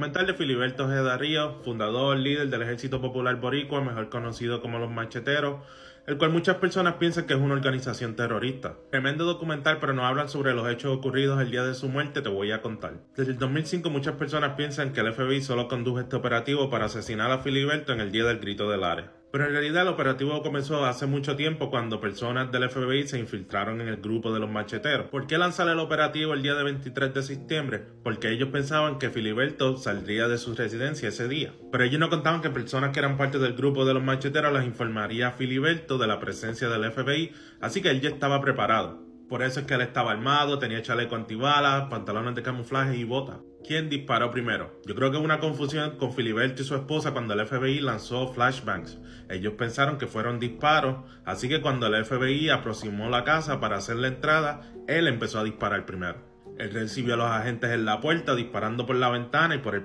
Documental de Filiberto Ojeda Ríos, fundador, líder del Ejército Popular Boricua, mejor conocido como los Macheteros, el cual muchas personas piensan que es una organización terrorista. Tremendo documental, pero no hablan sobre los hechos ocurridos el día de su muerte, te voy a contar. Desde el 2005 muchas personas piensan que el FBI solo condujo este operativo para asesinar a Filiberto en el día del grito del área. Pero en realidad el operativo comenzó hace mucho tiempo cuando personas del FBI se infiltraron en el grupo de los macheteros. ¿Por qué lanzar el operativo el día de 23 de septiembre? Porque ellos pensaban que Filiberto saldría de su residencia ese día. Pero ellos no contaban que personas que eran parte del grupo de los macheteros les informaría a Filiberto de la presencia del FBI, así que él ya estaba preparado. Por eso es que él estaba armado, tenía chaleco antibalas, pantalones de camuflaje y botas. ¿Quién disparó primero? Yo creo que hubo una confusión con Filiberto y su esposa cuando el FBI lanzó flashbangs. Ellos pensaron que fueron disparos, así que cuando el FBI aproximó la casa para hacer la entrada, él empezó a disparar primero. Él recibió a los agentes en la puerta disparando por la ventana y por el